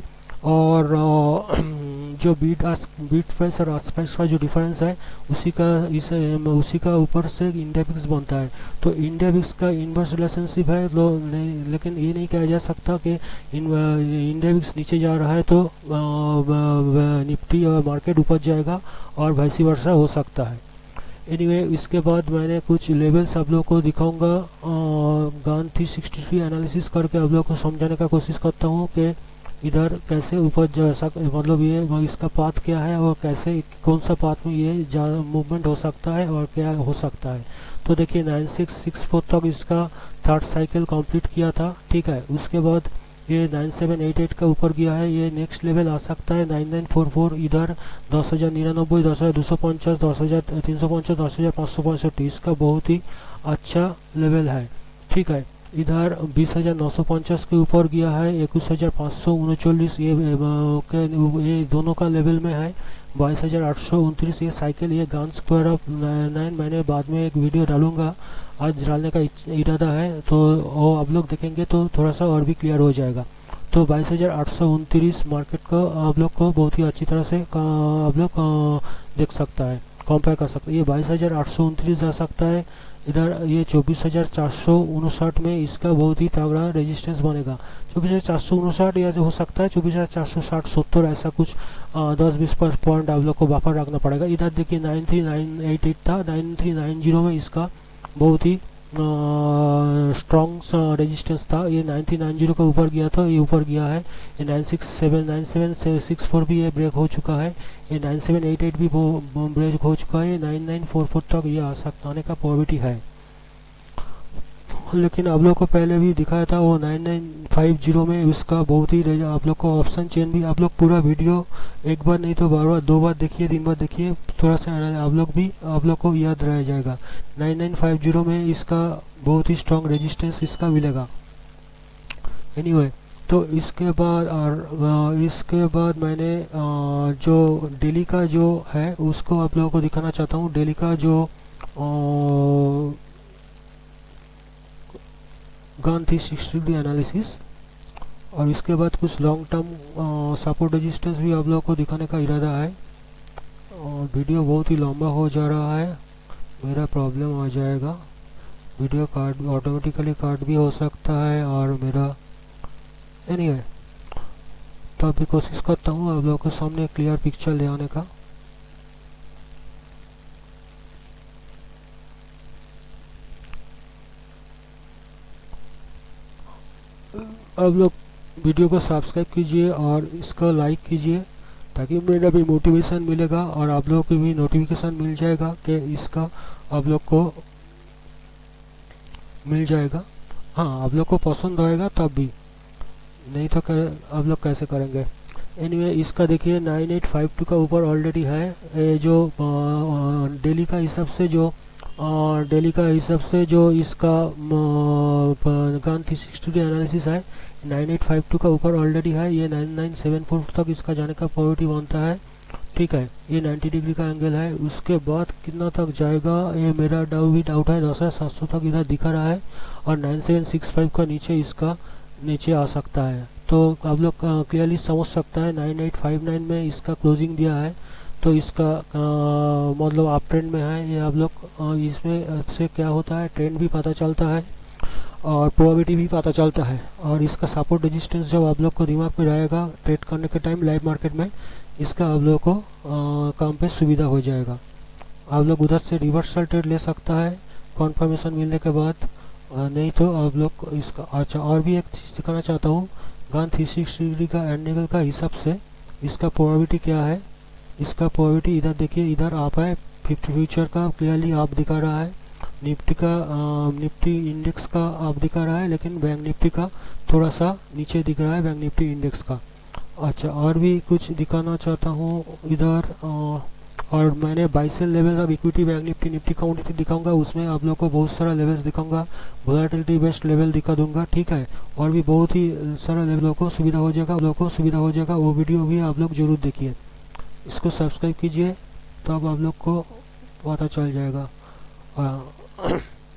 और जो बीट बीट प्राइस और आस्क प्राइस का जो डिफरेंस है उसी का इस उसी का ऊपर से इंडिया बिक्स बनता है। तो इंडिया बिक्स का इनवर्स रिलेशनशिप है, लो नहीं, लेकिन ये नहीं कहा जा सकता कि इंडिया बिक्स नीचे जा रहा है तो निफ्टी और मार्केट ऊपर जाएगा और वैसी वर्षा हो सकता है। एनीवे anyway, इसके बाद मैंने कुछ लेवल्स आप लोगों को दिखाऊंगा। गान थ्री सिक्सटी थ्री एनालिसिस करके आप लोगों को समझाने का कोशिश करता हूँ कि इधर कैसे ऊपर जा सक मतलब ये इसका पाथ क्या है और कैसे कौन सा पाथ में ये मूवमेंट हो सकता है और क्या हो सकता है। तो देखिए नाइन सिक्स सिक्स फोर तक इसका थर्ड साइकिल कंप्लीट किया था, ठीक है। उसके बाद ये नाइन सेवन एट एट का ऊपर गया है, ये नेक्स्ट लेवल आ सकता है नाइन नाइन फोर फोर, इधर दस हज़ार निन्यानबे, दस हज़ार दो सौ पचास, दस हज़ार तीन सौ पचास, दस हज़ार पाँच सौ पैंसठ, इसका बहुत ही अच्छा लेवल है, ठीक है। इधर बीस हज़ार नौ सौ पचास के ऊपर गया है, इक्कीस हज़ार पाँच सौ उनचालीस ये ये दोनों का लेवल में है, बाईस हज़ार आठ सौ उनतीस ये साइकिल, ये गान स्क्वायर ऑफ नाइन मैंने बाद में एक वीडियो डालूंगा, आज डालने का इरादा है, तो वो आप लोग देखेंगे तो थोड़ा सा और भी क्लियर हो जाएगा। तो बाईस हज़ार आठ सौ उनतीस मार्केट को आप लोग को बहुत ही अच्छी तरह से आप लोग देख सकता है, कंपेयर कर सकते हैं। ये बाईस हज़ार आठ सौ उनतीस जा सकता है, इधर ये चौबीस हज़ार चार सौ उनसठ में इसका बहुत ही तगड़ा रेजिस्टेंस बनेगा, चौबीस हज़ार चार सौ उनसठ या हो सकता है चौबीस हज़ार चार सौ साठ सत्तर, ऐसा कुछ दस बीस पर पॉइंट आप लोग को बफर रखना पड़ेगा। इधर देखिए nine three nine eight eight था, नाइन थ्री नाइन जीरो में इसका बहुत ही स्ट्रॉन्ग रेजिस्टेंस था, ये नाइन थ्री नाइन जीरो का ऊपर गया था, ये ऊपर गया है। ये nine six seven nine seven six four भी ये ब्रेक हो चुका है, ये नाइन सेवन एट एट भी ब्रेक हो चुका है, नाइन नाइन फोर फोर तक ये आ सकता आने का प्रोबेबिलिटी है। लेकिन आप लोग को पहले भी दिखाया था वो नाइन नाइन फाइव जीरो में उसका बहुत ही आप लोग को ऑप्शन चेन भी, आप लोग पूरा वीडियो एक बार नहीं तो बार बार दो बार देखिए, तीन बार देखिए, थोड़ा सा आप लोग भी आप लोग को याद रह जाएगा। नाइन नाइन फाइव जीरो में इसका बहुत ही स्ट्रॉन्ग रेजिस्टेंस इसका मिलेगा। एनीवे anyway, तो इसके बाद और इसके बाद मैंने जो डेली का जो है उसको आप लोगों को दिखाना चाहता हूँ। डेली का जो गान थ्री सिक्सटी थ्री एनालिसिस और इसके बाद कुछ लॉन्ग टर्म सपोर्ट रेजिस्टेंस भी आप लोगों को दिखाने का इरादा है। और वीडियो बहुत ही लंबा हो जा रहा है, मेरा प्रॉब्लम आ जाएगा, वीडियो कार्ड ऑटोमेटिकली कार्ड भी हो सकता है और मेरा एनीवे anyway, तो अभी कोशिश करता हूँ आप लोगों के सामने क्लियर पिक्चर ले आने का। आप लोग वीडियो को सब्सक्राइब कीजिए और इसको लाइक कीजिए ताकि मेरा भी मोटिवेशन मिलेगा और आप लोगों को भी नोटिफिकेशन मिल जाएगा कि इसका आप लोग को मिल जाएगा। हाँ, आप लोग को पसंद आएगा तब भी, नहीं तो आप लोग कैसे करेंगे। एनीवे anyway, इसका देखिए नाइन एट फाइव टू का ऊपर ऑलरेडी है, ए जो डेली का हिसाब से जो डेली का हिसाब से जो इसका Gann three sixty three analysis है नाइन एट फाइव टू का ऊपर ऑलरेडी है, ये नाइन नाइन सेवन फोर तक इसका जाने का प्रोबेबिलिटी बनता है, ठीक है। ये नाइन्टी डिग्री का एंगल है, उसके बाद कितना तक जाएगा ये मेरा डाउ भी डाउट है, दस हज़ार सात सौ तक इधर दिखा रहा है और नाइन सेवन सिक्स फाइव का नीचे इसका नीचे आ सकता है। तो आप लोग क्लियरली समझ सकता है नाइन एट फाइव नाइन में इसका क्लोजिंग दिया है, तो इसका आ, मतलब आप ट्रेंड में है, ये आप लोग इसमें से क्या होता है ट्रेंड भी पता चलता है और प्रोबेबिलिटी भी पता चलता है। और इसका सपोर्ट रेजिस्टेंस जब आप लोग को दिमाग में रहेगा ट्रेड करने के टाइम लाइव मार्केट में, इसका आप लोग को आ, काम पे सुविधा हो जाएगा। आप लोग उधर से रिवर्सल ट्रेड ले सकता है कॉन्फर्मेशन मिलने के बाद, आ, नहीं तो आप लोग इसका। अच्छा, और भी एक चीज़ दिखाना चाहता हूँ, गान थ्री सिक्सटी डिग्री का एंगल का हिसाब से इसका प्रोबेबिलिटी क्या है। इसका प्रोबेबिलिटी इधर देखिए, इधर आप है फिफ्टी फ्यूचर का क्लियरली आप दिखा रहा है, निफ्टी का निफ्टी इंडेक्स का आप दिखा रहा है, लेकिन बैंक निफ्टी का थोड़ा सा नीचे दिख रहा है बैंक निफ्टी इंडेक्स का। अच्छा, और भी कुछ दिखाना चाहता हूँ इधर, और मैंने buy sell level of equity bank Nifty Nifty quantity दिखाऊंगा, उसमें आप लोग को बहुत सारा लेवल्स दिखाऊंगा, वोलेटिलिटी बेस्ड लेवल दिखा दूंगा, ठीक है। और भी बहुत ही सारा लेवलों को सुविधा हो जाएगा, आप लोग को सुविधा हो जाएगा, वो वीडियो भी आप लोग जरूर देखिए। इसको सब्सक्राइब कीजिए तब आप लोग को पता चल जाएगा।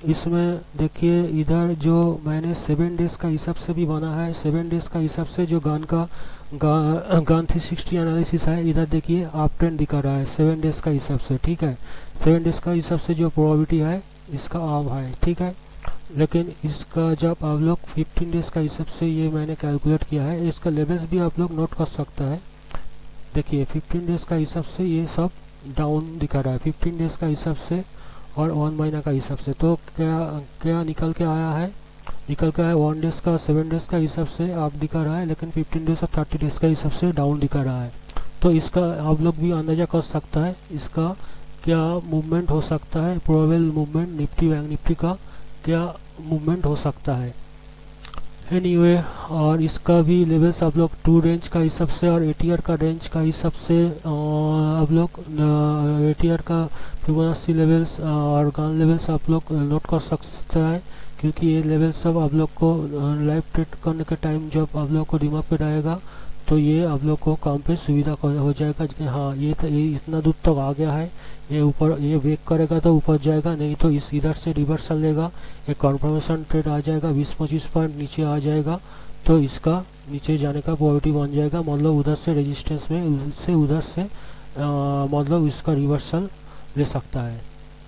इसमें देखिए इधर जो मैंने सेवन डेज का हिसाब से भी बना है, सेवन डेज का हिसाब से जो गन का गा, गन थ्री सिक्सटी एनालिसिस है, इधर देखिए आप ट्रेंड दिखा रहा है सेवन डेज का हिसाब से, ठीक है। सेवन डेज का हिसाब से जो प्रोबेबिलिटी है इसका ऑफ है, ठीक है। लेकिन इसका जब आप लोग फिफ्टीन डेज का हिसाब से ये मैंने कैलकुलेट किया है, इसका लेवल्स भी आप लोग नोट कर सकता है। देखिए फिफ्टीन डेज का हिसाब से ये सब डाउन दिखा रहा है, फिफ्टीन डेज का हिसाब से और वन महीना का हिसाब से। तो क्या क्या निकल के आया है, निकल के आया वन डेज का सेवन डेज का हिसाब से आप दिखा रहा है, लेकिन फिफ्टीन डेज और थर्टी डेज का हिसाब से डाउन दिखा रहा है। तो इसका आप लोग भी अंदाज़ा कर सकता है इसका क्या मूवमेंट हो सकता है, probable movement Nifty bank Nifty का क्या मूवमेंट हो सकता है। एनीवे anyway, और इसका भी लेवल्स आप लोग टू रेंज का हिसाब से और एटीआर का रेंज का हिसाब से आप लोग एटीआर का फिबोनाची लेवल्स और गन लेवल्स आप लोग नोट कर सकते हैं, क्योंकि ये लेवल्स सब आप लोग को लाइव ट्रेड करने के टाइम जब आप लोग को दिमाग पे आएगा तो ये आप लोग को काम पे सुविधा हो जाएगा कि हाँ ये तो ये इतना दूर तक आ गया है, ये ऊपर ये वेक करेगा तो ऊपर जाएगा, नहीं तो इस इधर से रिवर्सल लेगा, एक कन्फर्मेशन ट्रेड आ जाएगा, बीस पच्चीस पॉइंट नीचे आ जाएगा तो इसका नीचे जाने का प्रोबेबिलिटी बन जाएगा। मतलब उधर से रेजिस्टेंस में उससे उधर से आ, मतलब इसका रिवर्सल ले सकता है,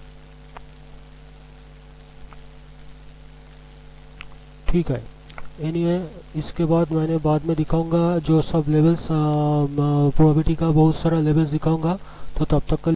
ठीक है। एनीवे anyway, इसके बाद मैंने बाद में दिखाऊंगा जो सब लेवल्स प्रोबेबिलिटी का बहुत सारा लेवल्स दिखाऊंगा। तो तब तक